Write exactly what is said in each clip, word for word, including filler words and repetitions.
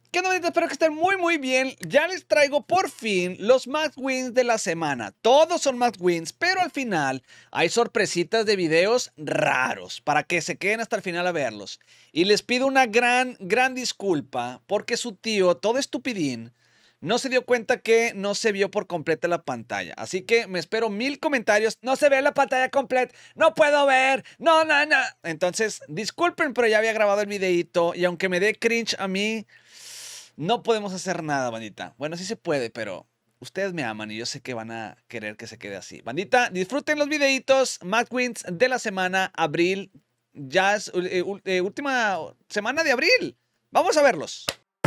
¿Qué onda, bandita? Espero que estén muy muy bien. Ya les traigo por fin los Max Wins de la semana. Todos son Max Wins, pero al final hay sorpresitas de videos raros para que se queden hasta el final a verlos. Y les pido una gran, gran disculpa porque su tío, todo estupidín, no se dio cuenta que no se vio por completa la pantalla. Así que me espero mil comentarios. No se ve la pantalla completa. No puedo ver. No, no, no. Entonces, disculpen, pero ya había grabado el videito. Y aunque me dé cringe a mí, no podemos hacer nada, bandita. Bueno, sí se puede, pero ustedes me aman y yo sé que van a querer que se quede así. Bandita, disfruten los videitos. Max Wins de la semana, abril. Ya es eh, eh, última semana de abril. Vamos a verlos.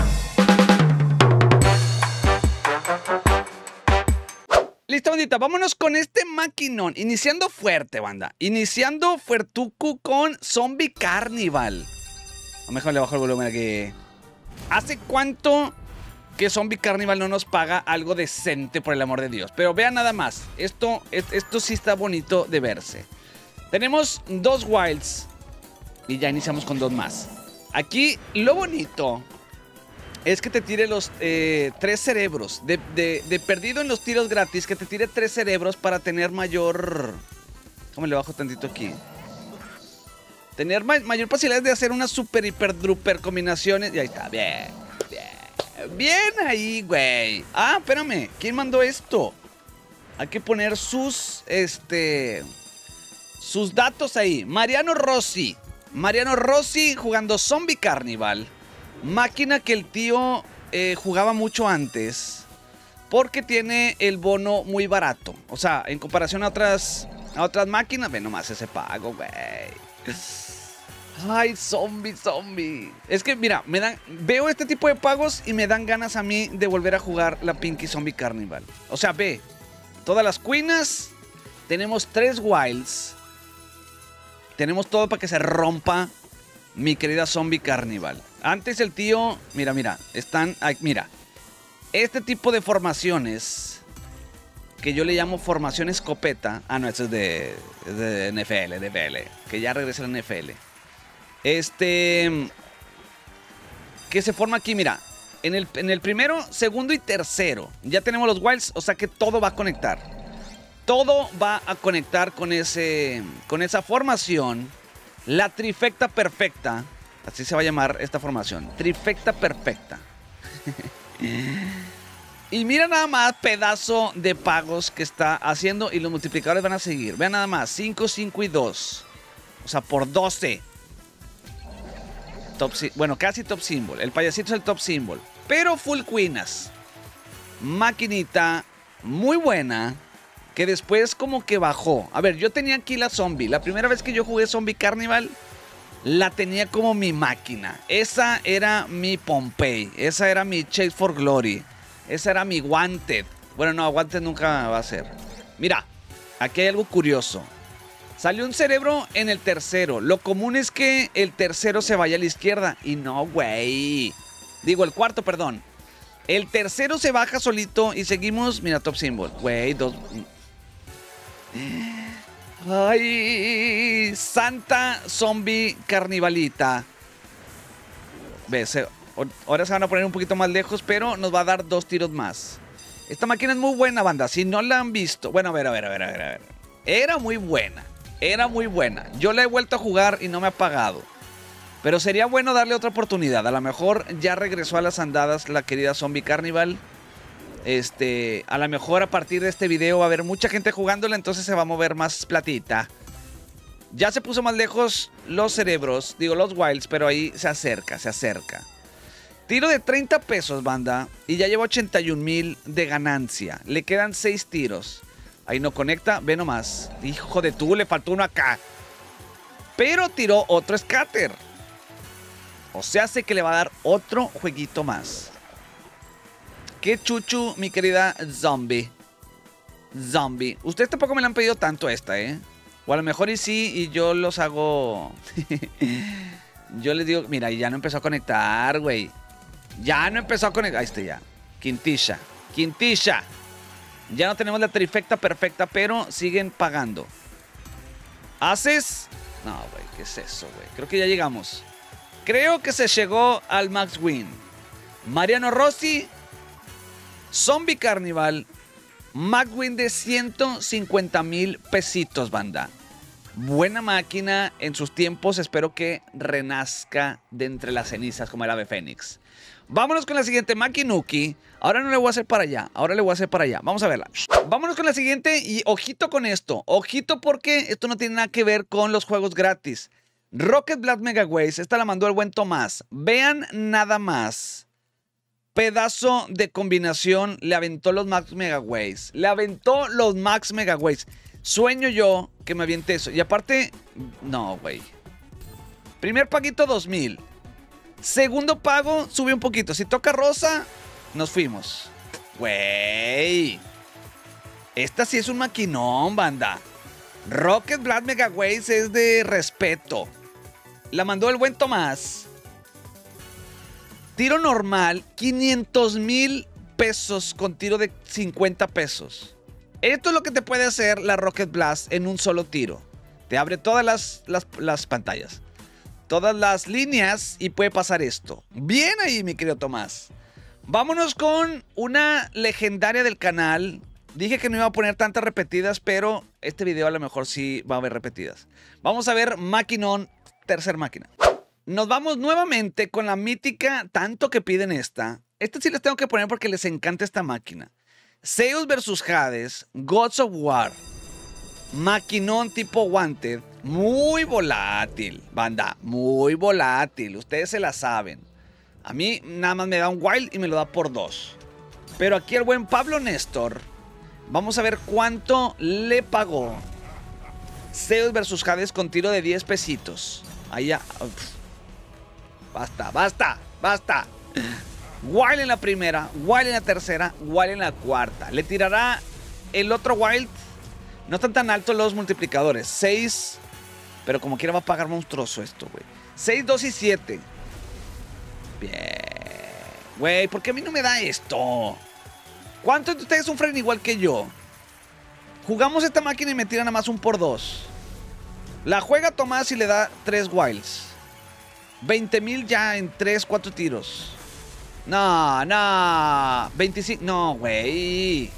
Listo, bandita, vámonos con este maquinón. Iniciando fuerte, banda. Iniciando fuertuco con Zombie Carnival. A lo mejor le bajo el volumen aquí. ¿Hace cuánto que Zombie Carnival no nos paga algo decente, por el amor de Dios? Pero vean nada más. Esto, esto sí está bonito de verse. Tenemos dos wilds. Y ya iniciamos con dos más. Aquí lo bonito es que te tire los eh, tres cerebros. De, de, de perdido en los tiros gratis, que te tire tres cerebros para tener mayor... ¿Cómo le bajo tantito aquí? Tener ma mayor posibilidad de hacer unas super, hiper, druper combinaciones. Y ahí está, bien, bien. Bien ahí, güey. Ah, espérame, ¿quién mandó esto? Hay que poner sus, este... sus datos ahí. Mariano Rossi. Mariano Rossi jugando Zombie Carnival. Máquina que el tío eh, jugaba mucho antes, porque tiene el bono muy barato. O sea, en comparación a otras, a otras máquinas. Ve nomás ese pago, güey. Ay, zombie, zombie. Es que, mira, me dan, veo este tipo de pagos y me dan ganas a mí de volver a jugar la Pinky Zombie Carnival. O sea, ve, todas las queenas. Tenemos tres wilds. Tenemos todo para que se rompa mi querida Zombie Carnival. Antes el tío, mira, mira, están, mira, este tipo de formaciones que yo le llamo formación escopeta. Ah, no, esto es de, es de N F L, de N F L, que ya regresa a la N F L. Este, que se forma aquí, mira, en el, en el primero, segundo y tercero, ya tenemos los wilds, o sea que todo va a conectar. Todo va a conectar con, ese, con esa formación. La trifecta perfecta. Así se va a llamar esta formación. Trifecta perfecta. Y mira nada más pedazo de pagos que está haciendo. Y los multiplicadores van a seguir. Vean nada más. cinco, cinco y dos. O sea, por doce. Top, bueno, casi top symbol. El payasito es el top symbol. Pero full queenas. Maquinita muy buena. Que después como que bajó. A ver, yo tenía aquí la zombie. La primera vez que yo jugué Zombie Carnival, la tenía como mi máquina. Esa era mi Pompeii. Esa era mi Chase for Glory. Esa era mi Wanted. Bueno, no, Wanted nunca va a ser. Mira, aquí hay algo curioso. Salió un cerebro en el tercero. Lo común es que el tercero se vaya a la izquierda. Y no, güey. Digo, el cuarto, perdón. El tercero se baja solito y seguimos. Mira, top symbol. Güey, dos... Ay, Santa Zombie Carnivalita. Ves, ahora se van a poner un poquito más lejos, pero nos va a dar dos tiros más. Esta máquina es muy buena, banda. Si no la han visto, bueno, a ver, a ver, a ver, a ver, a ver. Era muy buena, era muy buena. Yo la he vuelto a jugar y no me ha pagado. Pero sería bueno darle otra oportunidad. A lo mejor ya regresó a las andadas la querida Zombie Carnival. Este, a lo mejor a partir de este video va a haber mucha gente jugándola, entonces se va a mover más platita. Ya se puso más lejos los cerebros, digo los wilds, pero ahí se acerca, se acerca. Tiro de treinta pesos, banda, y ya lleva ochenta y un mil de ganancia. Le quedan seis tiros. Ahí no conecta, ve nomás. Hijo de tú, le faltó uno acá. Pero tiró otro scatter. O sea, hace que le va a dar otro jueguito más. Qué chuchu, mi querida Zombie. Zombie. Ustedes tampoco me la han pedido tanto esta, ¿eh? O a lo mejor y sí, y yo los hago... Yo les digo, mira, ya no empezó a conectar, güey. Ya no empezó a conectar. Ahí está ya. Quintilla. Quintilla. Ya no tenemos la trifecta perfecta, pero siguen pagando. ¿Haces? No, güey, ¿qué es eso, güey? Creo que ya llegamos. Creo que se llegó al Max Win. Mariano Rossi, Zombie Carnival, McQueen de ciento cincuenta mil pesitos, banda. Buena máquina en sus tiempos. Espero que renazca de entre las cenizas como el ave fénix. Vámonos con la siguiente, Makinuki. Ahora no le voy a hacer para allá. Ahora le voy a hacer para allá. Vamos a verla. Vámonos con la siguiente y ojito con esto. Ojito porque esto no tiene nada que ver con los juegos gratis. Rocket Blast Mega Waves. Esta la mandó el buen Tomás. Vean nada más. Pedazo de combinación. Le aventó los Max Mega Waves. Le aventó los Max Mega Waves. Sueño yo que me aviente eso. Y aparte, no, güey. Primer paguito, dos mil. Segundo pago, sube un poquito. Si toca rosa, nos fuimos. Güey. Esta sí es un maquinón, banda. Rocket Blast Mega Waves es de respeto. La mandó el buen Tomás. Tiro normal, quinientos mil pesos con tiro de cincuenta pesos. Esto es lo que te puede hacer la Rocket Blast en un solo tiro. Te abre todas las, las, las pantallas. Todas las líneas y puede pasar esto. Bien ahí, mi querido Tomás. Vámonos con una legendaria del canal. Dije que no iba a poner tantas repetidas, pero este video a lo mejor sí va a haber repetidas. Vamos a ver Maquinón, tercer máquina. Nos vamos nuevamente con la mítica, tanto que piden esta. Esta sí les tengo que poner porque les encanta esta máquina. Zeus versus Hades, Gods of War. Maquinón tipo Wanted. Muy volátil, banda. Muy volátil. Ustedes se la saben. A mí nada más me da un wild y me lo da por dos. Pero aquí el buen Pablo Néstor. Vamos a ver cuánto le pagó Zeus versus Hades con tiro de diez pesitos. Ahí ya. Uf. Basta, basta, basta. Wild en la primera, Wild en la tercera, Wild en la cuarta. Le tirará el otro Wild. No están tan altos los multiplicadores. seis. Pero como quiera va a pagar monstruoso esto, güey. seis, dos y siete. Bien. Güey, ¿por qué a mí no me da esto? ¿Cuántos de ustedes sufren igual que yo? Jugamos esta máquina y me tiran nada más un por dos. La juega Tomás y le da tres Wilds. veinte mil ya en tres, cuatro tiros. No, no. veinticinco. No, güey.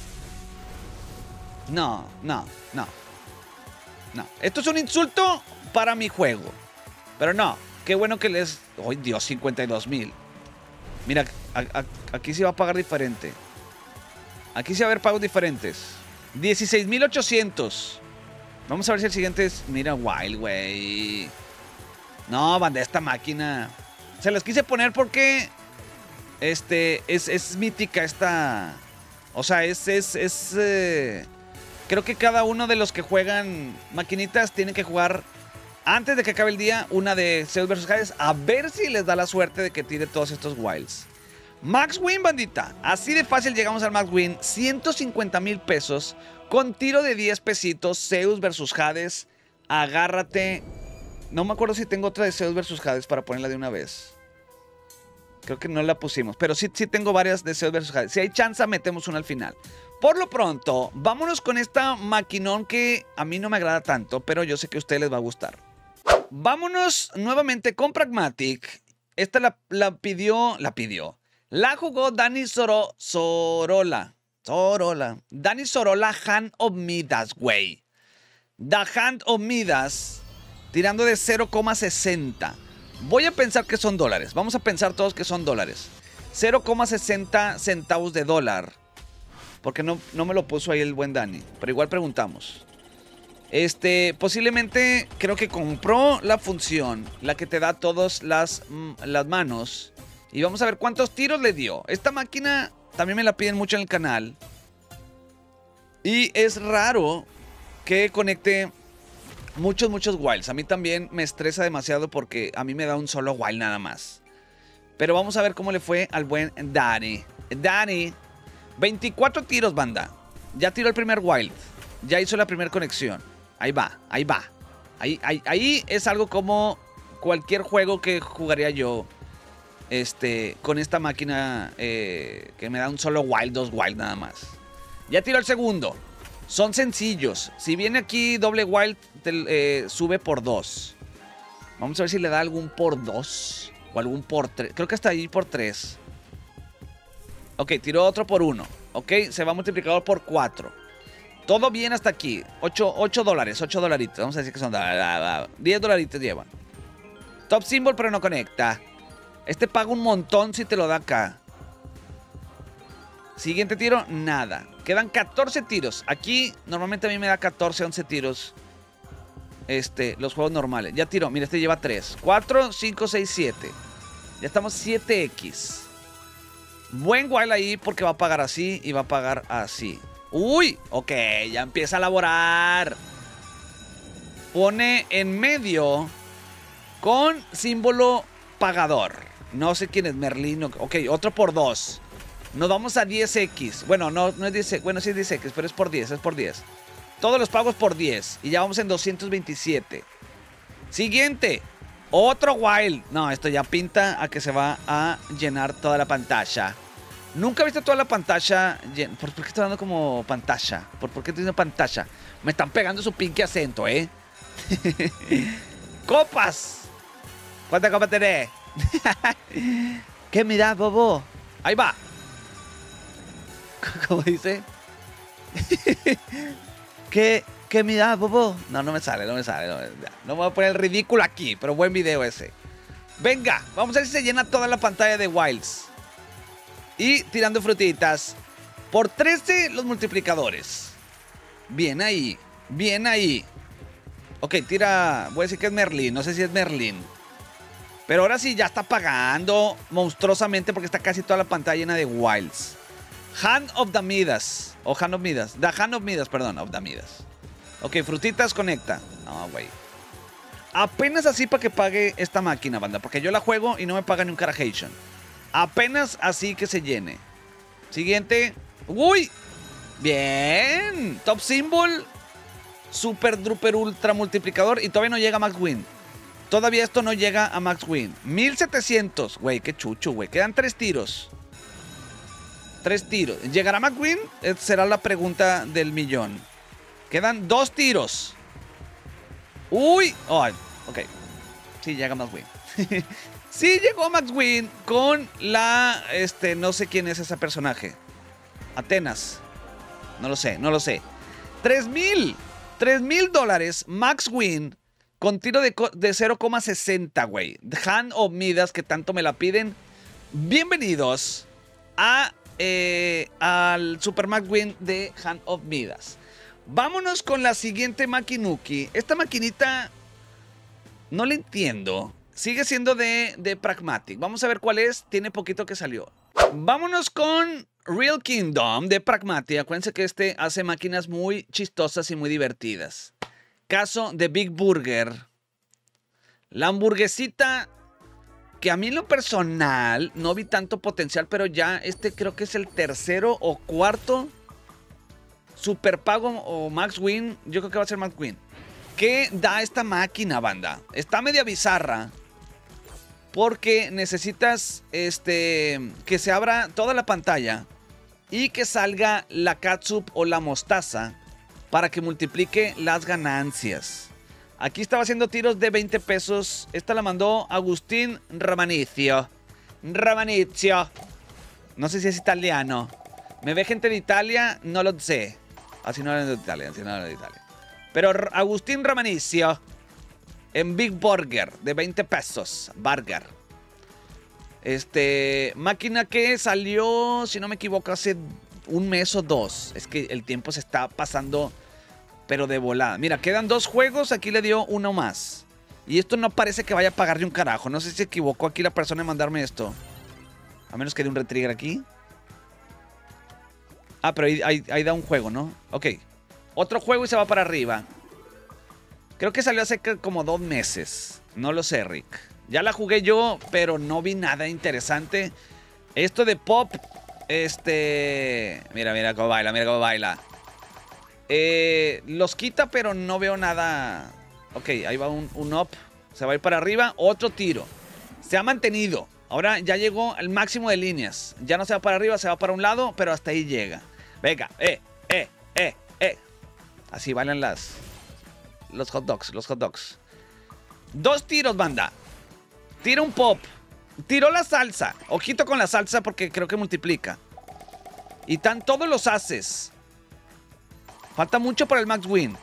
No, no, no. No. Esto es un insulto para mi juego. Pero no. Qué bueno que les... ¡Ay, Dios! cincuenta y dos mil. Mira, a, a, aquí sí va a pagar diferente. Aquí sí va a haber pagos diferentes. dieciséis mil ochocientos. Vamos a ver si el siguiente es... Mira, Wild, güey. No, banda, esta máquina. Se las quise poner porque... Este... Es, es mítica esta... O sea, es... es, es eh, creo que cada uno de los que juegan maquinitas tiene que jugar... Antes de que acabe el día, una de Zeus versus Hades. A ver si les da la suerte de que tire todos estos Wilds. Max Win, bandita. Así de fácil llegamos al Max Win. ciento cincuenta mil pesos. Con tiro de diez pesitos. Zeus versus Hades. Agárrate. No me acuerdo si tengo otra de Zeus versus Hades para ponerla de una vez. Creo que no la pusimos. Pero sí, sí tengo varias de Zeus versus Hades. Si hay chance, metemos una al final. Por lo pronto, vámonos con esta maquinón que a mí no me agrada tanto. Pero yo sé que a ustedes les va a gustar. Vámonos nuevamente con Pragmatic. Esta la, la pidió, la pidió. La jugó Dani Soro, Sorola. Sorola. Dani Sorola, Hand of Midas, güey. The Hand of Midas, tirando de cero coma sesenta. Voy a pensar que son dólares. Vamos a pensar todos que son dólares. cero coma sesenta centavos de dólar. Porque no, no me lo puso ahí el buen Dani. Pero igual preguntamos. Este, posiblemente creo que compró la función, la que te da todas las, las manos. Y vamos a ver cuántos tiros le dio. Esta máquina también me la piden mucho en el canal. Y es raro que conecte muchos, muchos wilds. A mí también me estresa demasiado porque a mí me da un solo wild nada más. Pero vamos a ver cómo le fue al buen Dani. Dani, veinticuatro tiros, banda. Ya tiró el primer wild. Ya hizo la primera conexión. Ahí va, ahí va. Ahí, ahí, ahí es algo como cualquier juego que jugaría yo. Este, con esta máquina eh, que me da un solo wild, dos wild nada más. Ya tiró el segundo. Son sencillos. Si viene aquí doble wild, te, eh, sube por dos. Vamos a ver si le da algún por dos. O algún por tres. Creo que hasta ahí por tres. Ok, tiró otro por uno. Ok, se va multiplicador por cuatro. Todo bien hasta aquí. ocho dólares, ocho dolaritos. Vamos a decir que son diez dolaritos llevan. Top symbol, pero no conecta. Este paga un montón si te lo da acá. Siguiente tiro, nada. Quedan catorce tiros. Aquí normalmente a mí me da catorce, once tiros. Este, los juegos normales. Ya tiró, mira, este lleva tres. cuatro, cinco, seis, siete. Ya estamos siete equis. Buen wild ahí porque va a pagar así y va a pagar así. Uy, ok, ya empieza a laborar. Pone en medio con símbolo pagador. No sé quién es, Merlín. Ok, otro por dos. Nos vamos a diez equis. Bueno, no, no es diez equis. Bueno, sí es diez equis, pero es por diez, es por diez. Todos los pagos por diez. Y ya vamos en doscientos veintisiete. Siguiente. Otro wild. No, esto ya pinta a que se va a llenar toda la pantalla. Nunca he visto toda la pantalla. ¿Por, ¿por qué estoy dando como pantalla? ¿Por, ¿Por qué estoy diciendo pantalla? Me están pegando su pinche acento, ¿eh? ¡Copas! ¿Cuántas copas tenés? ¿Qué mirás, bobo? Ahí va. ¿Cómo dice? ¿Qué, ¿Qué mirás, bobo? No, no me sale, no me sale. No, no me voy a poner el ridículo aquí, pero buen video ese. Venga, vamos a ver si se llena toda la pantalla de Wilds. Y tirando frutitas. Por trece los multiplicadores. Bien ahí. Bien ahí. Ok, tira. Voy a decir que es Merlín. No sé si es Merlín. Pero ahora sí ya está pagando monstruosamente porque está casi toda la pantalla llena de Wilds. Hand of the Midas. O Hand of Midas. The Hand of Midas, perdón. Of the Midas. Ok, frutitas conecta. No, güey. Apenas así para que pague esta máquina, banda. Porque yo la juego y no me paga ni un carajation. Apenas así que se llene. Siguiente. ¡Uy! Bien. Top symbol. Super Druper Ultra Multiplicador. Y todavía no llega a Max Win. Todavía esto no llega a Max Win. mil setecientos. Güey, qué chucho, güey. Quedan tres tiros. Tres tiros. ¿Llegará Max Win? Eh, será la pregunta del millón. Quedan dos tiros. ¡Uy! Oh, ok. Sí, llega Max Win. Sí, llegó Max Win con la... Este, no sé quién es ese personaje. Atenas. No lo sé, no lo sé. tres mil. tres mil dólares Max Win con tiro de, de cero coma sesenta, güey. Hand of Midas, que tanto me la piden. Bienvenidos a, eh, al Super Max Win de Hand of Midas. Vámonos con la siguiente maquinuki. Esta maquinita no la entiendo. Sigue siendo de, de Pragmatic. Vamos a ver cuál es. Tiene poquito que salió. Vámonos con Real Kingdom de Pragmatic. Acuérdense que este hace máquinas muy chistosas y muy divertidas. Caso de Big Burger. La hamburguesita que a mí en lo personal no vi tanto potencial, pero ya este creo que es el tercero o cuarto super pago o Max Win. Yo creo que va a ser Max Win. ¿Qué da esta máquina, banda? Está media bizarra. Porque necesitas este, que se abra toda la pantalla y que salga la catsup o la mostaza para que multiplique las ganancias. Aquí estaba haciendo tiros de veinte pesos. Esta la mandó Agustín Ramanicio. Ramanicio. No sé si es italiano. ¿Me ve gente de Italia? No lo sé. Así no era de Italia, así no era de Italia. Pero Agustín Ramanicio en Big Burger de veinte pesos. Burger. Este, máquina que salió, si no me equivoco, hace un mes o dos. Es que el tiempo se está pasando, pero de volada. Mira, quedan dos juegos, aquí le dio uno más. Y esto no parece que vaya a pagarle un carajo. No sé si se equivocó aquí la persona en mandarme esto. A menos que dé un retrigger aquí. Ah, pero ahí, ahí, ahí da un juego, ¿no? Ok. Otro juego y se va para arriba. Creo que salió hace como dos meses. No lo sé, Rick. Ya la jugué yo, pero no vi nada interesante. Esto de Pop, este... Mira, mira cómo baila, mira cómo baila. Eh, los quita, pero no veo nada. Ok, ahí va un, un up. Se va a ir para arriba. Otro tiro. Se ha mantenido. Ahora ya llegó al máximo de líneas. Ya no se va para arriba, se va para un lado, pero hasta ahí llega. Venga, eh, eh, eh, eh. Así bailan las... Los hot dogs, los hot dogs. Dos tiros, banda. Tira un pop. Tiró la salsa. Ojito con la salsa porque creo que multiplica. Y están todos los ases. Falta mucho para el Max Win.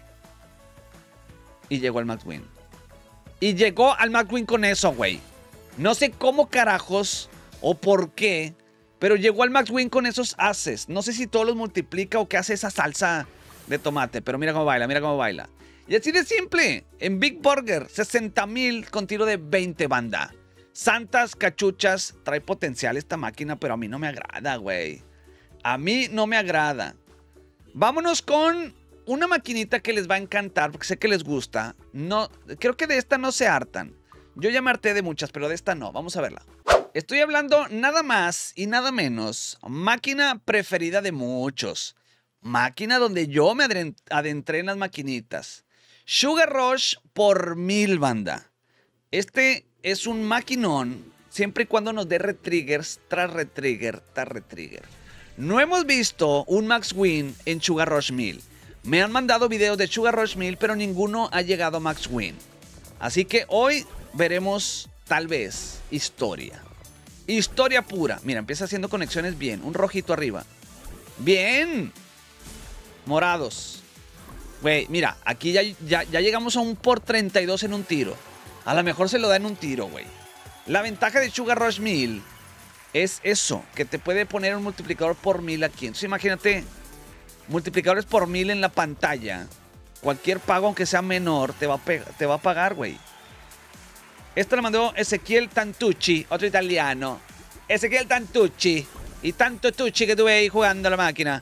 Y llegó el Max Win. Y llegó al Max Win con eso, güey. No sé cómo carajos o por qué, pero llegó al Max Win con esos ases. No sé si todos los multiplica o qué hace esa salsa de tomate. Pero mira cómo baila, mira cómo baila. Y así de simple. En Big Burger, sesenta mil con tiro de veinte, banda. Santas cachuchas. Trae potencial esta máquina, pero a mí no me agrada, güey. A mí no me agrada. Vámonos con una maquinita que les va a encantar, porque sé que les gusta. No, creo que de esta no se hartan. Yo ya me harté de muchas, pero de esta no. Vamos a verla. Estoy hablando nada más y nada menos. Máquina preferida de muchos. Máquina donde yo me adentré en las maquinitas. Sugar Rush por mil, banda. Este es un maquinón, siempre y cuando nos dé retriggers tras retrigger tras retrigger. No hemos visto un Max Win en Sugar Rush mil. Me han mandado videos de Sugar Rush mil, pero ninguno ha llegado a Max Win. Así que hoy veremos, tal vez, historia. Historia pura. Mira, empieza haciendo conexiones bien. Un rojito arriba. Bien. Morados. Güey, mira, aquí ya, ya, ya llegamos a un por treinta y dos en un tiro. A lo mejor se lo da en un tiro, güey. La ventaja de Sugar Rush mil es eso, que te puede poner un multiplicador por mil aquí. Entonces imagínate, multiplicadores por mil en la pantalla. Cualquier pago, aunque sea menor, te va a, te va a pagar, güey. Esto lo mandó Ezequiel Tantucci, otro italiano. Ezequiel Tantucci. Y tanto Tucci que tuve ahí jugando a la máquina.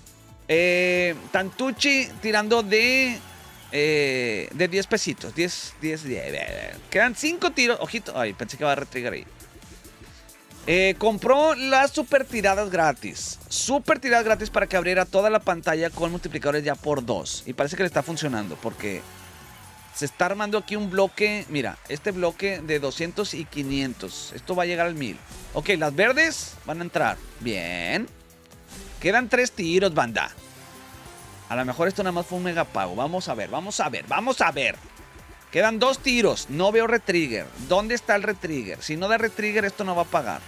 Eh, Tantucci tirando de... Eh, de diez pesitos. diez, diez, diez. Quedan cinco tiros. Ojito. Ay, pensé que iba a retrigger ahí. Eh, compró las super tiradas gratis. Super tiradas gratis para que abriera toda la pantalla con multiplicadores ya por dos. Y parece que le está funcionando porque se está armando aquí un bloque. Mira, este bloque de doscientos y quinientos. Esto va a llegar al mil. Ok, las verdes van a entrar. Bien. Quedan tres tiros, banda. A lo mejor esto nada más fue un megapago. Vamos a ver, vamos a ver, vamos a ver. Quedan dos tiros. No veo retrigger. ¿Dónde está el retrigger? Si no da retrigger, esto no va a pagar.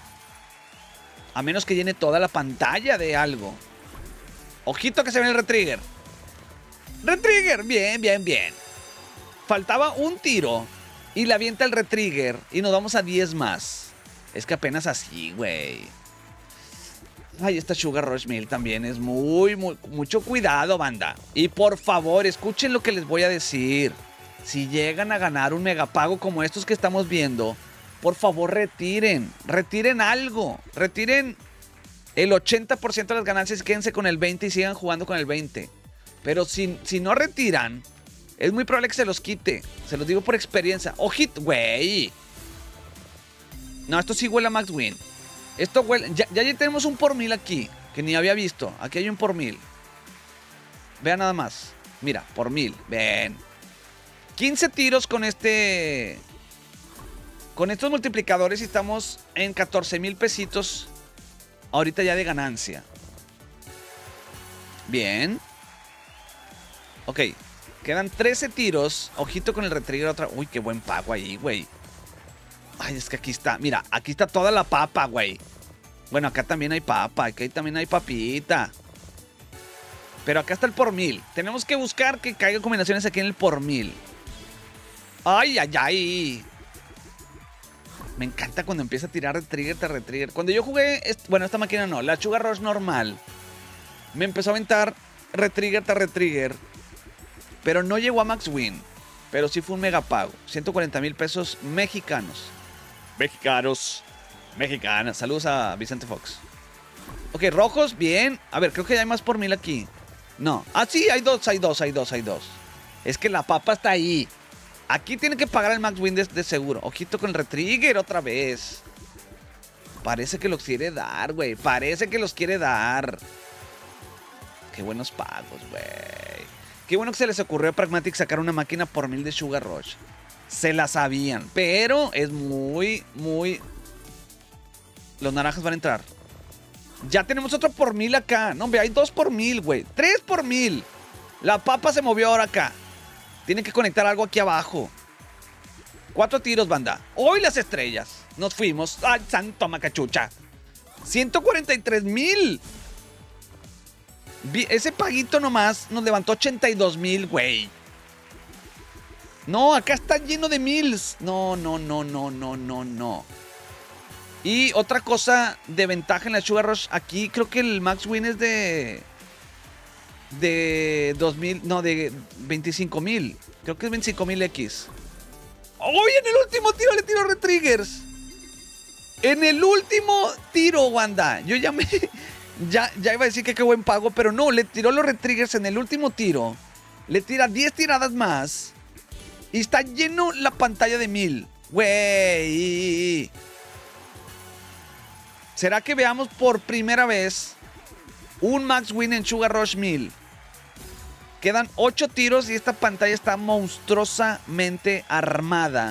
A menos que llene toda la pantalla de algo. Ojito que se ve el retrigger. Retrigger. Bien, bien, bien. Faltaba un tiro. Y le avienta el retrigger. Y nos vamos a diez más. Es que apenas así, güey. Ay, esta Sugar Rush mil también es muy, muy... Mucho cuidado, banda. Y por favor, escuchen lo que les voy a decir. Si llegan a ganar un megapago como estos que estamos viendo, por favor retiren. Retiren algo. Retiren el ochenta por ciento de las ganancias y quédense con el veinte por ciento y sigan jugando con el veinte por ciento. Pero si, si no retiran, es muy probable que se los quite. Se los digo por experiencia. Ojito, güey. No, esto sí huele a Max Win. Esto huele... Ya, ya tenemos un por mil aquí, que ni había visto. Aquí hay un por mil. Vean nada más. Mira, por mil. Ven. quince tiros con este... Con estos multiplicadores y estamos en catorce mil pesitos. Ahorita ya de ganancia. Bien. Ok. Quedan trece tiros. Ojito con el retrigger otra... Uy, qué buen pago ahí, güey. Ay, es que aquí está, mira, aquí está toda la papa, güey. Bueno, acá también hay papa, aquí también hay papita. Pero acá está el por mil. Tenemos que buscar que caigan combinaciones aquí en el por mil. Ay, ay, ay. Me encanta cuando empieza a tirar retrigger tras retrigger. Cuando yo jugué, bueno, esta máquina no, la Sugar Rush normal, me empezó a aventar retrigger tras retrigger. Pero no llegó a Max Win. Pero sí fue un megapago. ciento cuarenta mil pesos mexicanos. Mexicanos. Mexicanas. Saludos a Vicente Fox. Ok, rojos, bien. A ver, creo que hay más por mil aquí. No. Ah, sí, hay dos, hay dos, hay dos, hay dos. Es que la papa está ahí. Aquí tiene que pagar el Max Win de, de seguro. Ojito con el retrigger otra vez. Parece que los quiere dar, güey. Parece que los quiere dar. Qué buenos pagos, güey. Qué bueno que se les ocurrió a Pragmatic sacar una máquina por mil de Sugar Rush. Se la sabían, pero es muy, muy... Los naranjas van a entrar. Ya tenemos otro por mil acá. No, hombre, hay dos por mil, güey. Tres por mil. La papa se movió ahora acá. Tienen que conectar algo aquí abajo. Cuatro tiros, banda. Hoy las estrellas. Nos fuimos. ¡Ay, santo macachucha! ciento cuarenta y tres mil. Ese paguito nomás nos levantó ochenta y dos mil, güey. No, acá está lleno de mills. No, no, no, no, no, no, no. Y otra cosa de ventaja en la Sugar Rush. Aquí creo que el max win es de... De dos mil, no, de veinticinco mil. Creo que es veinticinco mil X. ¡Uy! En el último tiro le tiro retriggers. En el último tiro, Wanda. Yo ya me... Ya, ya iba a decir que qué buen pago, pero no, le tiró los retriggers en el último tiro. Le tira diez tiradas más. Y está lleno la pantalla de mil. Güey. ¿Será que veamos por primera vez un max win en Sugar Rush mil? Quedan ocho tiros y esta pantalla está monstruosamente armada.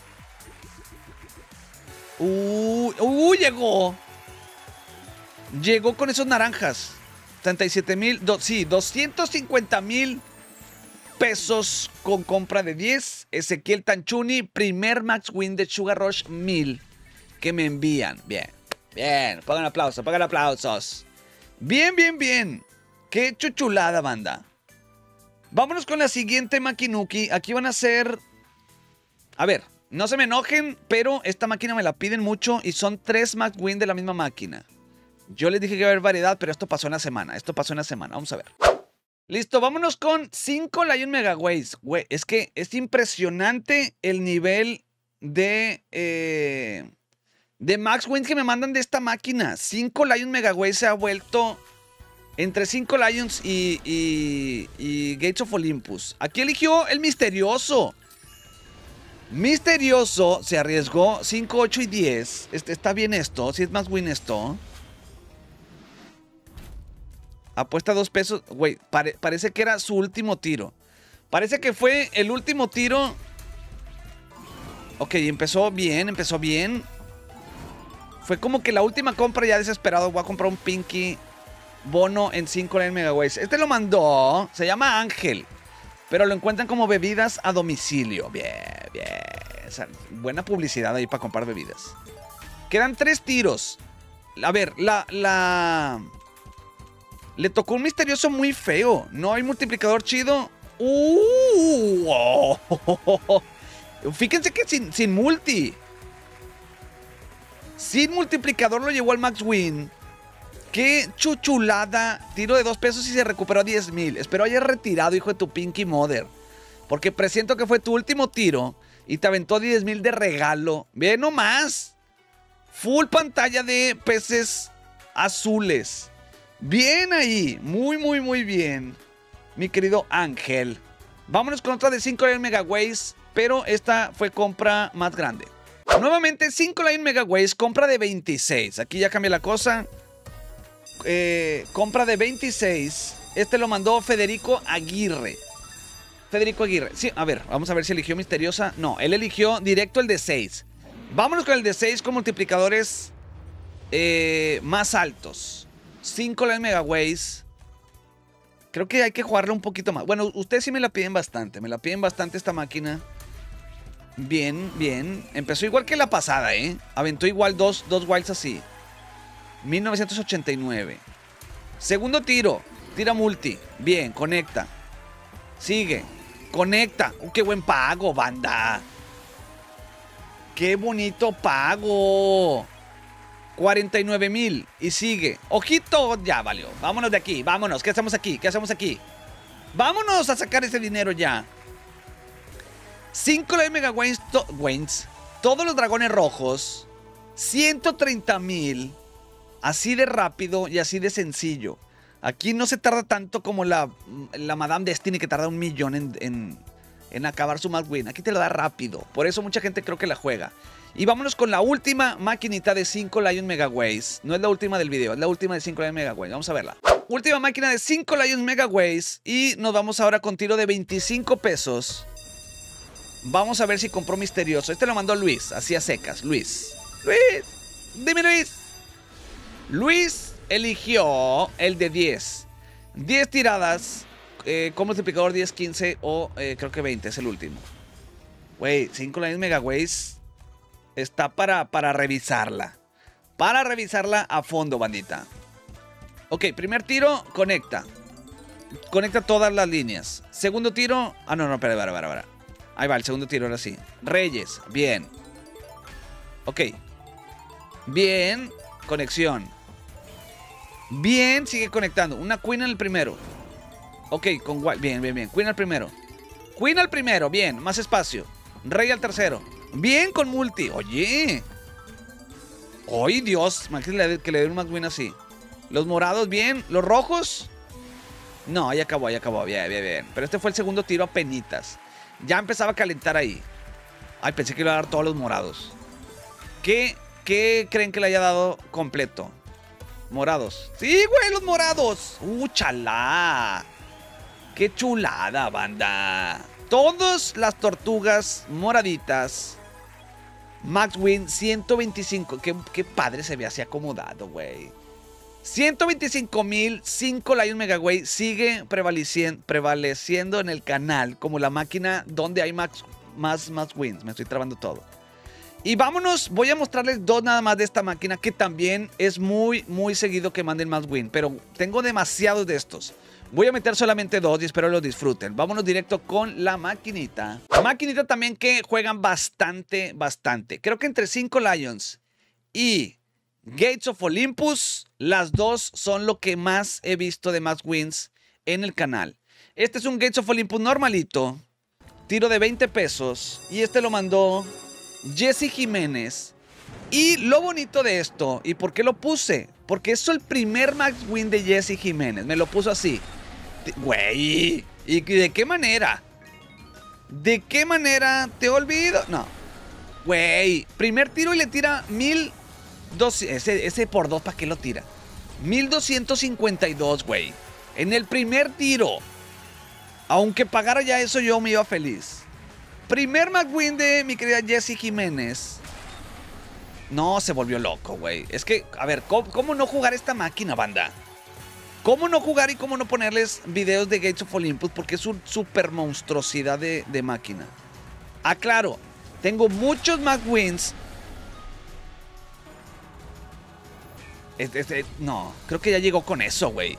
Uh, uh, llegó. Llegó con esos naranjas. treinta y siete mil, do, sí, doscientos cincuenta mil pesos con compra de diez. Ezequiel Tanchuni, primer max win de Sugar Rush mil que me envían. Bien, bien, pongan aplausos, pongan aplausos. Bien, bien, bien. Qué chuchulada, banda. Vámonos con la siguiente Makinuki. Aquí van a ser... A ver, no se me enojen, pero esta máquina me la piden mucho y son tres max win de la misma máquina. Yo les dije que iba a haber variedad, pero esto pasó en la semana. Esto pasó en la semana. Vamos a ver. Listo, vámonos con cinco Lion Megaways. Güey, es que es impresionante el nivel de... Eh, de max wins que me mandan de esta máquina. cinco Lion Megaways se ha vuelto... Entre cinco Lions y, y, y Gates of Olympus. Aquí eligió el misterioso. Misterioso se arriesgó cinco, ocho y diez. Este, está bien esto. Si es más win esto. Apuesta dos pesos. Güey, pare, parece que era su último tiro. Parece que fue el último tiro. Ok, empezó bien, empezó bien. Fue como que la última compra ya desesperado. Voy a comprar un Pinky bono en cinco Lion Megaways. Este lo mandó. Se llama Ángel. Pero lo encuentran como bebidas a domicilio. Bien, bien. O sea, buena publicidad ahí para comprar bebidas. Quedan tres tiros. A ver, la... la... Le tocó un misterioso muy feo. No hay multiplicador chido. Uh, oh, oh, oh, oh. Fíjense que sin, sin multi. Sin multiplicador lo llevó al max win. Qué chuchulada. Tiro de dos pesos y se recuperó diez mil. Espero hayas retirado, hijo de tu Pinky Mother. Porque presiento que fue tu último tiro y te aventó diez mil de regalo. Ve nomás. Full pantalla de peces azules. Bien ahí. Muy, muy, muy bien. Mi querido Ángel. Vámonos con otra de cinco Lion Megaways. Pero esta fue compra más grande. Nuevamente cinco Lion Megaways. Compra de veintiséis. Aquí ya cambia la cosa. Eh, compra de veintiséis. Este lo mandó Federico Aguirre. Federico Aguirre. Sí, a ver, vamos a ver si eligió misteriosa. No, él eligió directo el de seis. Vámonos con el de seis con multiplicadores eh, más altos. cinco Lion Megaways. Creo que hay que jugarla un poquito más. Bueno, ustedes sí me la piden bastante. Me la piden bastante esta máquina. Bien, bien. Empezó igual que la pasada, ¿eh? Aventó igual dos, dos wilds así. mil novecientos ochenta y nueve. Segundo tiro. Tira multi. Bien, conecta. Sigue. Conecta. Uh, ¡qué buen pago, banda! ¡Qué bonito pago! cuarenta y nueve mil. Y sigue. ¡Ojito! Ya valió. Vámonos de aquí. Vámonos. ¿Qué hacemos aquí? ¿Qué hacemos aquí? Vámonos a sacar ese dinero ya. cinco Lion Megaways. To Waynes. Todos los dragones rojos. ciento treinta mil. Así de rápido y así de sencillo. Aquí no se tarda tanto como la, la Madame Destiny, que tarda un millón en, en, en acabar su max win. Aquí te lo da rápido. Por eso mucha gente creo que la juega. Y vámonos con la última maquinita de cinco Lion Megaways. No es la última del video, es la última de cinco Lion Megaways. Vamos a verla. Última máquina de cinco Lion Megaways. Y nos vamos ahora con tiro de veinticinco pesos. Vamos a ver si compró misterioso. Este lo mandó Luis, así a secas. Luis. Luis. Dime, Luis. Luis eligió el de diez. diez tiradas eh, con multiplicador diez, quince o eh, creo que veinte. Es el último. Güey, cinco Lion Megaways está para, para revisarla. para revisarla a fondo, bandita. Ok, primer tiro, conecta. Conecta todas las líneas. Segundo tiro. Ah, no, no, espera, espera, espera, espera. Ahí va, el segundo tiro, ahora sí. Reyes, bien. Ok. Bien. Conexión. Bien, sigue conectando. Una queen en el primero. Ok, con white. Bien, bien, bien. Queen al primero. Queen al primero, bien. Más espacio. Rey al tercero. Bien con multi. Oye. ¡Ay, Dios! Imagínate que le den un Max Win así. Los morados, bien. Los rojos. No, ahí acabó, ahí acabó. Bien, bien, bien. Pero este fue el segundo tiro a penitas. Ya empezaba a calentar ahí. Ay, pensé que iba a dar todos los morados. ¿Qué, qué creen que le haya dado completo? Morados. Sí, güey, los morados. ¡Uh, chalá! ¡Qué chulada, banda! Todas las tortugas moraditas. Max Win ciento veinticinco. Qué, qué padre se ve así acomodado, güey. ciento veinticinco mil, cinco Lion Mega, güey. Sigue prevaleciendo, prevaleciendo en el canal como la máquina donde hay max, más Max Wins. Me estoy trabando todo. Y vámonos, voy a mostrarles dos nada más de esta máquina que también es muy, muy seguido que manden Max Win. Pero tengo demasiados de estos. Voy a meter solamente dos y espero los disfruten. Vámonos directo con la maquinita. Maquinita también que juegan bastante, bastante. Creo que entre cinco Lions y Gates of Olympus, las dos son lo que más he visto de Max Wins en el canal. Este es un Gates of Olympus normalito. Tiro de veinte pesos. Y este lo mandó Jesse Jiménez. Y lo bonito de esto, ¿y por qué lo puse? Porque es el primer Max Win de Jesse Jiménez. Me lo puso así. Güey, ¿y de qué manera? ¿De qué manera te olvido? No. Güey, primer tiro y le tira mil doscientos. Ese, ese por dos, ¿para qué lo tira? mil doscientos cincuenta y dos, güey. En el primer tiro. Aunque pagara ya eso, yo me iba feliz. Primer Max Win de mi querida Jesse Jiménez. No, se volvió loco, güey. Es que, a ver, ¿cómo, ¿cómo no jugar esta máquina, banda? ¿Cómo no jugar y cómo no ponerles videos de Gates of Olympus? Porque es una super monstruosidad de, de máquina. Ah, claro. Tengo muchos Max Wins. Este, este, no, creo que ya llegó con eso, güey.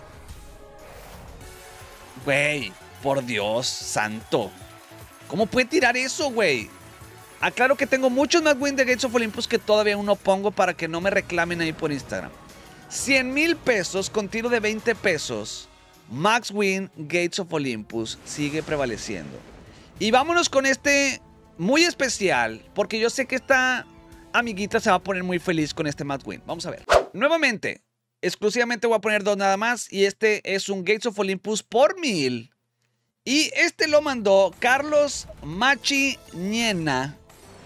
Güey, por Dios santo. ¿Cómo puede tirar eso, güey? Aclaro que tengo muchos Max Wins de Gates of Olympus que todavía aún no pongo para que no me reclamen ahí por Instagram. cien mil pesos con tiro de veinte pesos. Max Win Gates of Olympus sigue prevaleciendo. Y vámonos con este muy especial, porque yo sé que esta amiguita se va a poner muy feliz con este Max Win. Vamos a ver. Nuevamente, exclusivamente voy a poner dos nada más. Y este es un Gates of Olympus por mil. Y este lo mandó Carlos Machi Ñena.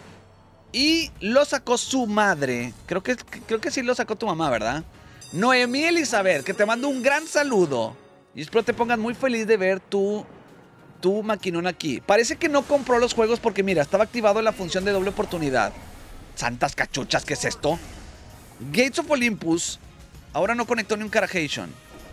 Y lo sacó su madre. Creo que, creo que sí lo sacó tu mamá, ¿verdad? Noemí Elizabeth, que te mando un gran saludo. Y espero te pongas muy feliz de ver tu, tu maquinón aquí. Parece que no compró los juegos porque, mira, estaba activado la función de doble oportunidad. Santas cachuchas, ¿qué es esto? Gates of Olympus. Ahora no conectó ni un Carajation.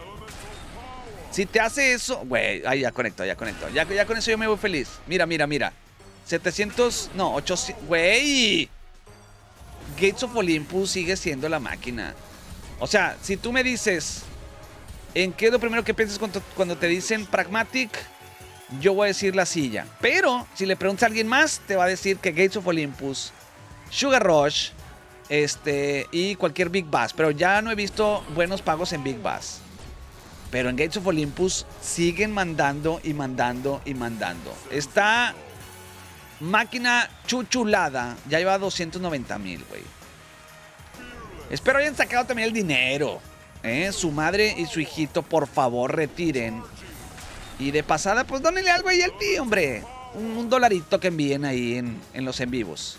Si te hace eso... Güey, ahí ya conectó, ya conectó. Ya, ya con eso yo me voy feliz. Mira, mira, mira. setecientos... No, ochocientos... Güey. Gates of Olympus sigue siendo la máquina. O sea, si tú me dices... ¿En qué es lo primero que piensas cuando, cuando te dicen Pragmatic? Yo voy a decir la silla. Pero, si le preguntas a alguien más, te va a decir que Gates of Olympus, Sugar Rush, este, y cualquier Big Bass. Pero ya no he visto buenos pagos en Big Bass. Pero en Gates of Olympus siguen mandando y mandando y mandando. Esta máquina chuchulada ya lleva doscientos noventa mil, güey. Espero hayan sacado también el dinero. ¿eh? Su madre y su hijito, por favor, retiren. Y de pasada, pues dónenle algo ahí al tío, hombre. Un, un dolarito que envíen ahí en, en los en vivos.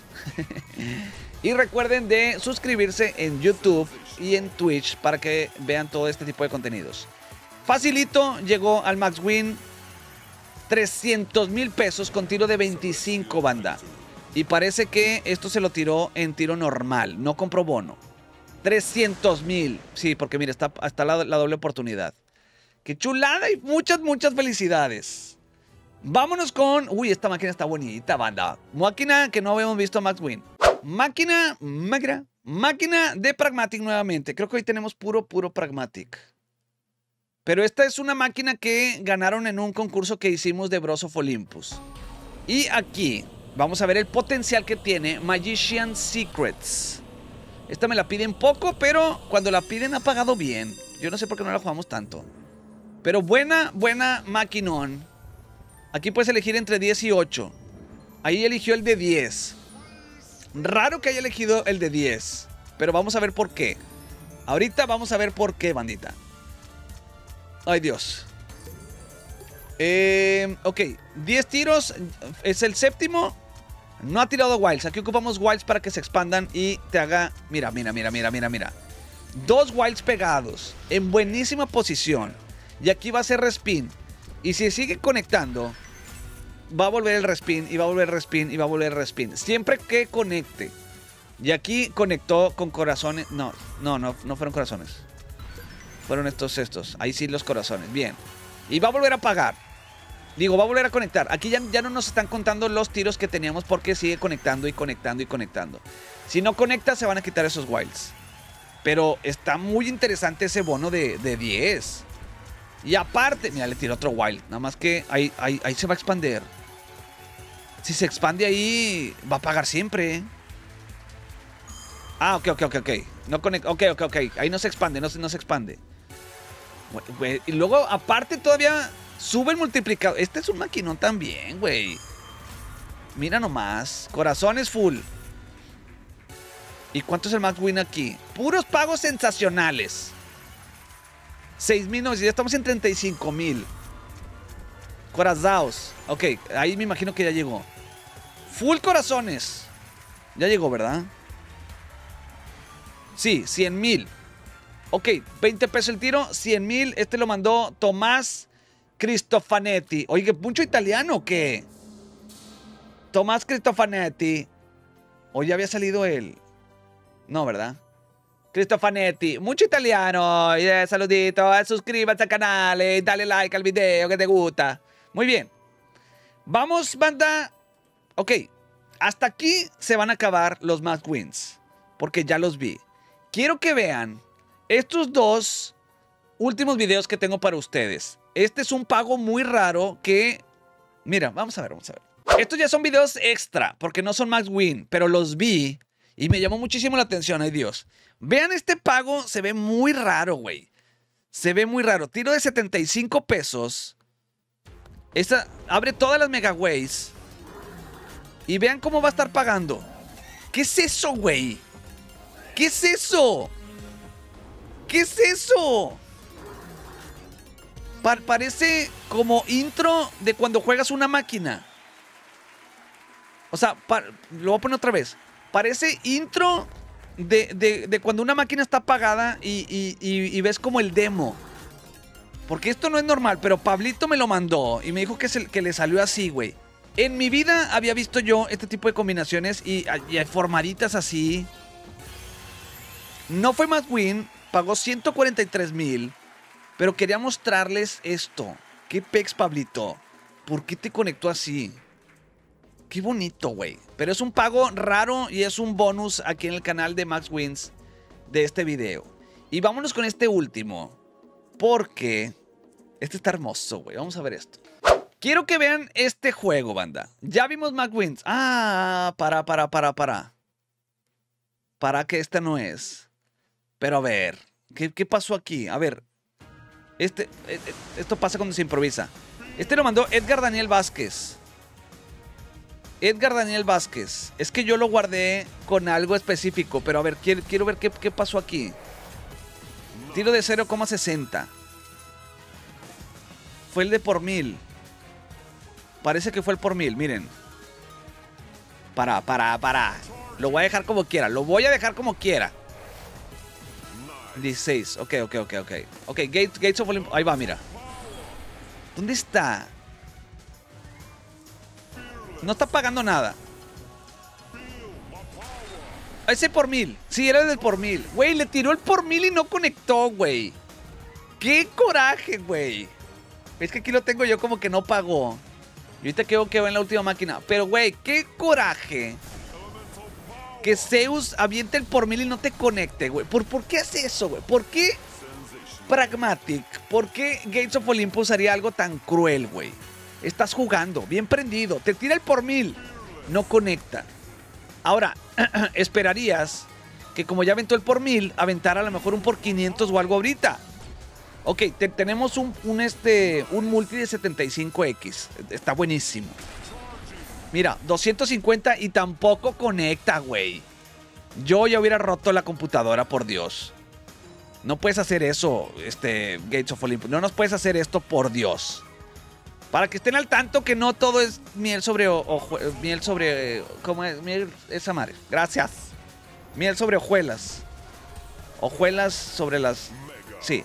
Y recuerden de suscribirse en YouTube y en Twitch para que vean todo este tipo de contenidos. Facilito, llegó al Max Win trescientos mil pesos con tiro de veinticinco, banda. Y parece que esto se lo tiró en tiro normal, no compró bono. trescientos mil. Sí, porque mira, está, está la, la doble oportunidad. ¡Qué chulada! Y muchas, muchas felicidades. Vámonos con... Uy, esta máquina está bonita, banda. Máquina que no habíamos visto a Max Win. Máquina, máquina, Máquina de Pragmatic nuevamente. Creo que hoy tenemos puro, puro Pragmatic. Pero esta es una máquina que ganaron en un concurso que hicimos de Bros of Olympus. Y aquí vamos a ver el potencial que tiene Magician Secrets. Esta me la piden poco, pero cuando la piden ha pagado bien. Yo no sé por qué no la jugamos tanto. Pero buena, buena maquinón. Aquí puedes elegir entre diez y ocho. Ahí eligió el de diez. Raro que haya elegido el de diez. Pero vamos a ver por qué. Ahorita vamos a ver por qué, bandita. Ay, Dios. Eh, ok, diez tiros. Es el séptimo. No ha tirado wilds. Aquí ocupamos wilds para que se expandan y te haga... Mira, mira, mira, mira, mira, mira. Dos wilds pegados. En buenísima posición. Y aquí va a ser respin. Y si sigue conectando... Va a volver el respin, y va a volver el respin, y va a volver el respin. Siempre que conecte. Y aquí conectó con corazones. No, no, no, no fueron corazones. Fueron estos, estos. Ahí sí los corazones. Bien. Y va a volver a apagar. Digo, va a volver a conectar. Aquí ya, ya no nos están contando los tiros que teníamos porque sigue conectando y conectando y conectando. Si no conecta, se van a quitar esos wilds. Pero está muy interesante ese bono de, de diez. Y aparte, mira, le tiró otro wild. Nada más que ahí, ahí, ahí se va a expandir. Si se expande ahí, va a pagar siempre. Ah, ok, ok, ok, ok. No conecta. Ok, ok, ok. Ahí no se expande, no, no se expande. Y luego, aparte, todavía sube el multiplicador. Este es un maquinón también, güey. Mira nomás. Corazones full. ¿Y cuánto es el max win aquí? Puros pagos sensacionales. seis mil novecientos. Ya estamos en treinta y cinco mil. Corazaos. Ok, ahí me imagino que ya llegó. Full corazones. Ya llegó, ¿verdad? Sí, cien mil. Ok, veinte pesos el tiro, cien mil. Este lo mandó Tomás Cristofanetti. Oye, ¿mucho italiano o qué? Tomás Cristofanetti. ¿O ya había salido él? No, ¿verdad? Cristofanetti, mucho italiano. Yeah, saludito, eh, suscríbete al canal, eh, dale like al video que te gusta. Muy bien. Vamos, banda. Ok, hasta aquí se van a acabar los max wins, porque ya los vi. Quiero que vean estos dos últimos videos que tengo para ustedes. Este es un pago muy raro que... Mira, vamos a ver, vamos a ver. Estos ya son videos extra, porque no son max win, pero los vi y me llamó muchísimo la atención, ay Dios. Vean este pago, se ve muy raro, güey. Se ve muy raro. Tiro de setenta y cinco pesos. Esta abre todas las megaways. Y vean cómo va a estar pagando. ¿Qué es eso, güey? ¿Qué es eso? ¿Qué es eso? Pa- parece como intro de cuando juegas una máquina. O sea, lo voy a poner otra vez. Parece intro de, de, de cuando una máquina está apagada y, y, y, y ves como el demo. Porque esto no es normal, pero Pablito me lo mandó y me dijo que, se, que le salió así, güey. En mi vida había visto yo este tipo de combinaciones y, y formaditas así. No fue más win, pagó ciento cuarenta y tres mil, pero quería mostrarles esto. ¿Qué pex, Pablito? ¿Por qué te conectó así? Qué bonito, güey. Pero es un pago raro y es un bonus aquí en el canal de Max Wins de este video. Y vámonos con este último, porque este está hermoso, güey. Vamos a ver esto. Quiero que vean este juego, banda. Ya vimos Max Wins. Ah, para, para, para, para. Para que esta no es. Pero a ver, ¿qué, qué pasó aquí? A ver, este, esto pasa cuando se improvisa. Este lo mandó Edgar Daniel Vázquez. Edgar Daniel Vázquez. Es que yo lo guardé con algo específico, pero a ver, quiero, quiero ver qué, qué pasó aquí. Tiro de cero coma sesenta. Fue el de por mil. Parece que fue el por mil, miren. Para, para, para. Lo voy a dejar como quiera. Lo voy a dejar como quiera. dieciséis. Ok, ok, ok, ok. Ok, Gates, Gates of Olympus. Ahí va, mira. ¿Dónde está? No está pagando nada. Ese por mil. Sí, era el del por mil. Güey, le tiró el por mil y no conectó, güey. ¡Qué coraje, güey! Es que aquí lo tengo yo como que no pagó. Y ahorita creo que va en la última máquina. Pero, güey, qué coraje que Zeus aviente el por mil y no te conecte, güey. ¿Por, ¿Por qué hace eso, güey? ¿Por qué Pragmatic? ¿Por qué Gates of Olympus haría algo tan cruel, güey? Estás jugando, bien prendido, te tira el por mil, no conecta. Ahora, esperarías que como ya aventó el por mil, aventara a lo mejor un por quinientos o algo ahorita. Ok, te, tenemos un, un, este, un multi de setenta y cinco equis. Está buenísimo. Mira, doscientos cincuenta y tampoco conecta, güey. Yo ya hubiera roto la computadora, por Dios. No puedes hacer eso, este, Gates of Olympus. No nos puedes hacer esto, por Dios. Para que estén al tanto que no todo es miel sobre... O, o, miel sobre... ¿Cómo es? Miel esa madre. Gracias. Miel sobre hojuelas. Hojuelas sobre las... Sí.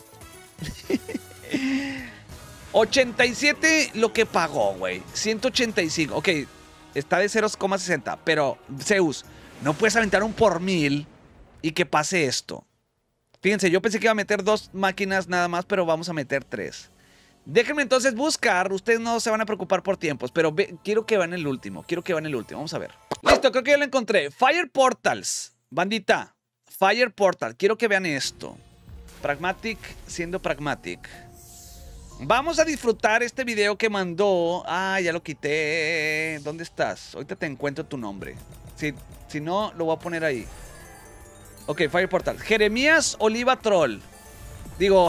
ochenta y siete lo que pagó, güey. ciento ochenta y cinco. Ok, está de cero coma sesenta. Pero, Zeus, no puedes aventar un por mil y que pase esto. Fíjense, yo pensé que iba a meter dos máquinas nada más, pero vamos a meter tres. Déjenme entonces buscar. Ustedes no se van a preocupar por tiempos, pero ve, quiero que vean el último. Quiero que vean el último. Vamos a ver. Listo, creo que ya lo encontré. Fire Portals. Bandita. Fire Portal. Quiero que vean esto. Pragmatic siendo Pragmatic. Vamos a disfrutar este video que mandó. Ah, ya lo quité. ¿Dónde estás? Ahorita te encuentro tu nombre. Si, si no, lo voy a poner ahí. Ok, Fire Portal. Jeremías Oliva Troll. Digo...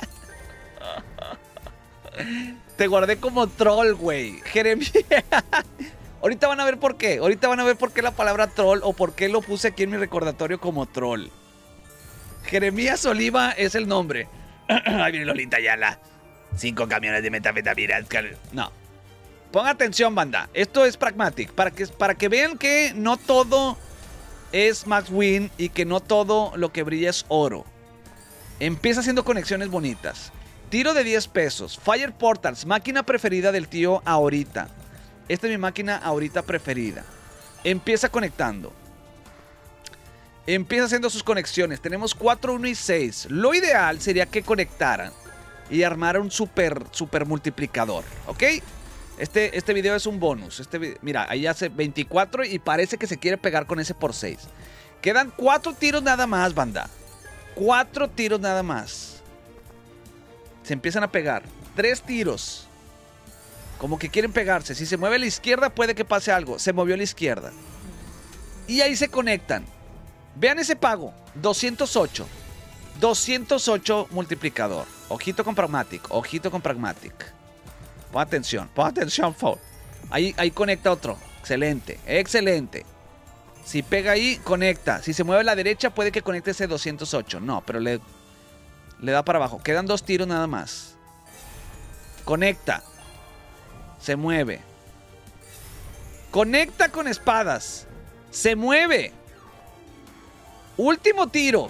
Te guardé como troll, güey. Jeremías. Ahorita van a ver por qué. Ahorita van a ver por qué la palabra troll o por qué lo puse aquí en mi recordatorio como troll. Jeremías Oliva es el nombre. Ahí viene Lolita Ayala. Cinco camiones de metanfetamina. No. Ponga atención, banda. Esto es Pragmatic. Para que, para que vean que no todo es Max Win y que no todo lo que brilla es oro. Empieza haciendo conexiones bonitas. Tiro de diez pesos. Fire Portals. Máquina preferida del tío ahorita. Esta es mi máquina ahorita preferida. Empieza conectando. Empieza haciendo sus conexiones. Tenemos cuatro, uno y seis. Lo ideal sería que conectaran y armara un super, super multiplicador. ¿Ok? Este, este video es un bonus. Este, mira, ahí hace veinticuatro y parece que se quiere pegar con ese por seis. Quedan cuatro tiros nada más, banda. Cuatro tiros nada más. Se empiezan a pegar. Tres tiros. Como que quieren pegarse. Si se mueve a la izquierda puede que pase algo. Se movió a la izquierda. Y ahí se conectan. Vean ese pago. doscientos ocho. doscientos ocho multiplicador. Ojito con Pragmatic. Ojito con Pragmatic. Pon atención. Pon atención, por ahí, ahí conecta otro. Excelente. Excelente. Si pega ahí, conecta. Si se mueve a la derecha puede que conecte ese doscientos ocho. No, pero le... Le da para abajo. Quedan dos tiros nada más. Conecta. Se mueve. Conecta con espadas. Se mueve. Último tiro.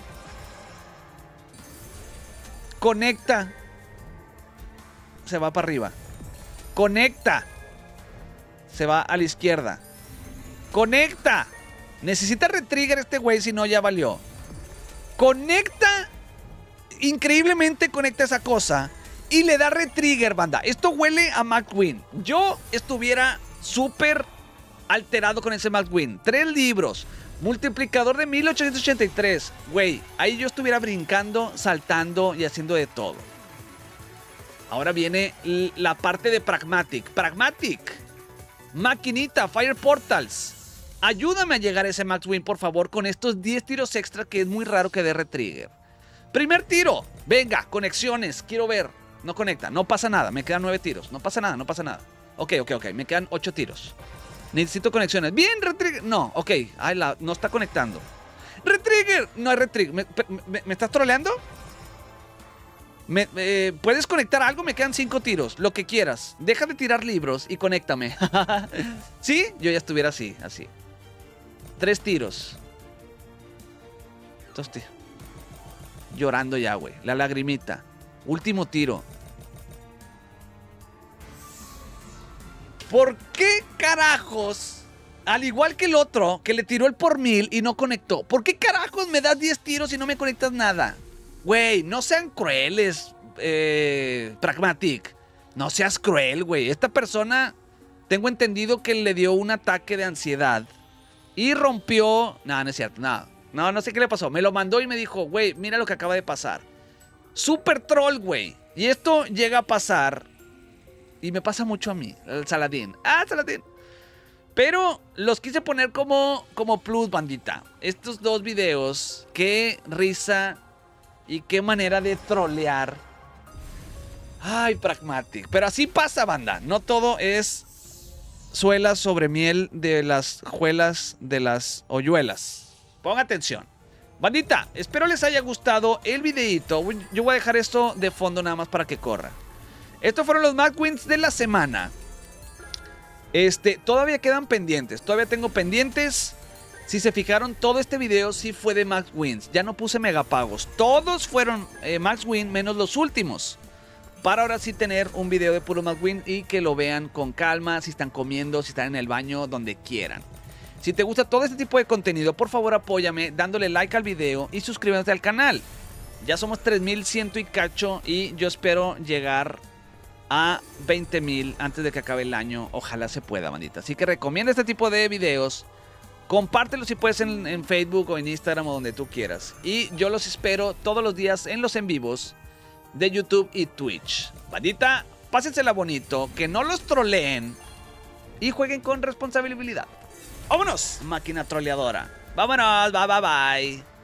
Conecta. Se va para arriba. Conecta. Se va a la izquierda. Conecta. Necesita retrigger este güey, si no ya valió. Conecta. Increíblemente conecta esa cosa y le da retrigger, banda. Esto huele a McWin. Yo estuviera súper alterado con ese McWin. Tres libros. Multiplicador de mil ochocientos ochenta y tres. Güey, ahí yo estuviera brincando, saltando y haciendo de todo. Ahora viene la parte de Pragmatic. Pragmatic. Maquinita, Fire Portals. Ayúdame a llegar a ese MaxWin, por favor, con estos diez tiros extra que es muy raro que dé retrigger. Primer tiro. Venga, conexiones. Quiero ver. No conecta. No pasa nada. Me quedan nueve tiros. No pasa nada, no pasa nada. Ok, ok, ok. Me quedan ocho tiros. Necesito conexiones. Bien, retrigger. No, ok. Ay, la, no está conectando. Retrigger. No hay retrigger. ¿Me, me, me estás troleando? Me, eh, ¿Puedes conectar algo? Me quedan cinco tiros. Lo que quieras. Deja de tirar libros y conéctame. ¿Sí? Yo ya estuviera así, así. Tres tiros. Dos tiros. Llorando ya, güey. La lagrimita. Último tiro. ¿Por qué carajos? Al igual que el otro, que le tiró el por mil y no conectó. ¿Por qué carajos me das diez tiros y no me conectas nada? Güey, no sean crueles, eh, Pragmatic. No seas cruel, güey. Esta persona, tengo entendido que le dio un ataque de ansiedad y rompió... No, no es cierto, nada. No, no sé qué le pasó. Me lo mandó y me dijo, güey, mira lo que acaba de pasar. Super troll, güey. Y esto llega a pasar. Y me pasa mucho a mí, el Saladín. Ah, Saladín. Pero los quise poner como, como plus, bandita. Estos dos videos. Qué risa y qué manera de trolear. Ay, Pragmatic. Pero así pasa, banda. No todo es suelas sobre miel de las juelas de las hoyuelas. Ponga atención. Bandita, espero les haya gustado el videito. Yo voy a dejar esto de fondo nada más para que corra. Estos fueron los Max Wins de la semana. Este, todavía quedan pendientes. Todavía tengo pendientes. Si se fijaron, todo este video sí fue de Max Wins. Ya no puse megapagos. Todos fueron eh, Max Win menos los últimos. Para ahora sí tener un video de puro Max Win y que lo vean con calma. Si están comiendo, si están en el baño, donde quieran. Si te gusta todo este tipo de contenido, por favor apóyame dándole like al video y suscríbete al canal. Ya somos tres mil cien y cacho y yo espero llegar a veinte mil antes de que acabe el año. Ojalá se pueda, bandita. Así que recomienda este tipo de videos. Compártelo si puedes en, en Facebook o en Instagram o donde tú quieras. Y yo los espero todos los días en los en vivos de YouTube y Twitch. Bandita, pásensela bonito, que no los troleen y jueguen con responsabilidad. ¡Vámonos, máquina troleadora! ¡Vámonos! ¡Bye, bye, bye!